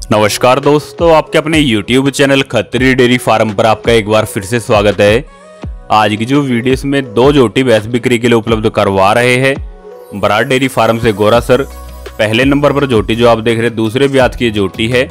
नमस्कार दोस्तों, आपके अपने YouTube channel Khatri dairy farm पर आपका एक बार फिर से स्वागत है। आज की जो वीडियो इसमें दो जोटी भैंस बिक्री के लिए उपलब्ध करवा रहे हैं बराड़ डेयरी फार्म से गोरासर। पहले नंबर पर जोटी जो आप देख रहे हैं दूसरे ब्यात की जोटी है।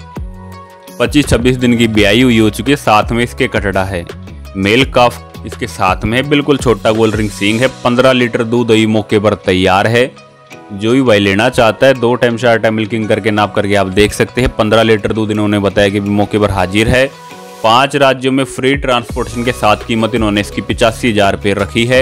25-26 दिन की ब्याई हुई हो चुकी है। साथ में इसके कटड़ा है, मेल काफ इसके साथ में है। बिल्कुल छोटा गोल रिंग सींग है। 15 लीटर दूध ही मौके पर तैयार है। जो भी भाई लेना चाहता है 2 टाइम 4 टाइम मिल्किंग करके नाप करके आप देख सकते हैं। 15 लीटर दूध इन्होंने बताया कि मौके पर हाजिर है। 5 राज्यों में फ्री ट्रांसपोर्टेशन के साथ कीमत इन्होंने इसकी 85,000 रुपये रखी है।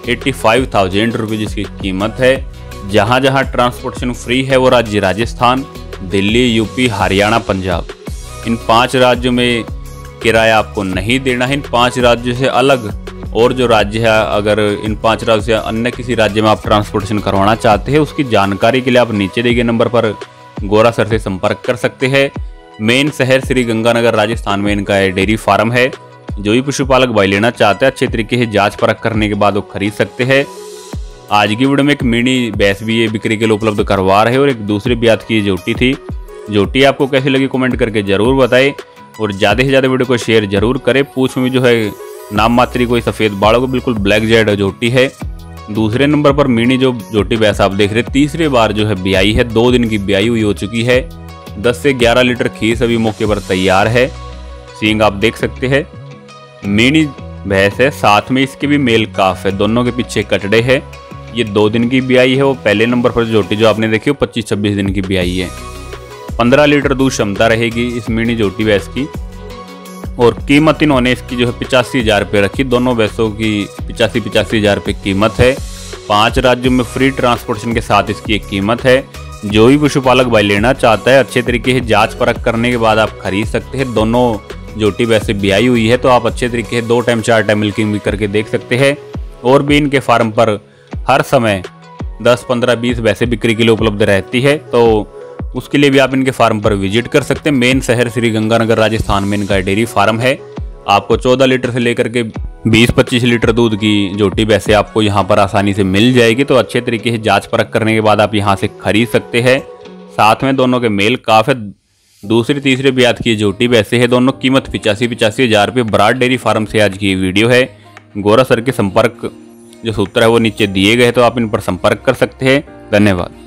85,000 रुपये जिसकी कीमत है। जहां जहां ट्रांसपोर्टेशन फ्री है वो राज्य राजस्थान, दिल्ली, यूपी, हरियाणा, पंजाब। इन 5 राज्यों में किराया आपको नहीं देना है। इन 5 राज्यों से अलग और जो राज्य है, अगर इन 5 राज्यों से अन्य किसी राज्य में आप ट्रांसपोर्टेशन करवाना चाहते हैं उसकी जानकारी के लिए आप नीचे दिए गए नंबर पर गोरासर से संपर्क कर सकते हैं। मेन शहर श्री गंगानगर राजस्थान में इनका डेयरी फार्म है। जो भी पशुपालक भाई लेना चाहते हैं अच्छे तरीके से जांच परख करने के बाद वो खरीद सकते हैं। आज की वीडियो में एक मिनी भैंस भी ये बिक्री के लिए उपलब्ध करवा रहे हैं और एक दूसरे ब्यात की जोटी थी। जोटी आपको कैसी लगी कमेंट करके जरूर बताएं और ज़्यादा से ज़्यादा वीडियो को शेयर जरूर करें। पूछ में जो है नाम मात्री कोई सफ़ेद बालों को बिल्कुल ब्लैक जेड जोटी है। दूसरे नंबर पर मिनी जो जोटी भैंस आप देख रहे हैं तीसरी बार जो है ब्याई है। 2 दिन की ब्याई हुई हो चुकी है। 10 से 11 लीटर खीर अभी मौके पर तैयार है। सींग आप देख सकते हैं। मिनी भैंस है, साथ में इसके भी मेल काफ है। दोनों के पीछे कटड़े है। ये 2 दिन की ब्याई है। वो पहले नंबर पर जोटी जो आपने देखी वो 25-26 दिन की ब्याई है। 15 लीटर दूध क्षमता रहेगी इस मिनी जोटी भैंस की। और कीमत इन्होंने इसकी जो है 85,000 रुपये रखी। दोनों भैंसों की 85,000 रुपये कीमत है। 5 राज्यों में फ्री ट्रांसपोर्टेशन के साथ इसकी एक कीमत है। जो भी पशुपालक भाई लेना चाहता है अच्छे तरीके से जांच परख करने के बाद आप खरीद सकते हैं। दोनों जोटी भैंसें ब्याई हुई है तो आप अच्छे तरीके से 2 टाइम 4 टाइम मिल्किंग भी करके देख सकते हैं। और भी इनके फार्म पर हर समय 10, 15, 20 भैंसें बिक्री के लिए उपलब्ध रहती है, तो उसके लिए भी आप इनके फार्म पर विजिट कर सकते हैं। मेन शहर श्री गंगानगर राजस्थान में इनका डेयरी फार्म है। आपको 14 लीटर से लेकर के 20-25 लीटर दूध की जोटी भैंसें आपको यहाँ पर आसानी से मिल जाएगी। तो अच्छे तरीके से जांच परख करने के बाद आप यहाँ से खरीद सकते हैं। साथ में दोनों के मेल काफ है। दूसरे तीसरे ब्यात की जोटी भैंसें है। दोनों कीमत 85,000 रुपये। बराड़ डेयरी फार्म से आज की वीडियो है। गोरासर के संपर्क जो सूत्र है वो नीचे दिए गए, तो आप इन पर संपर्क कर सकते हैं। धन्यवाद।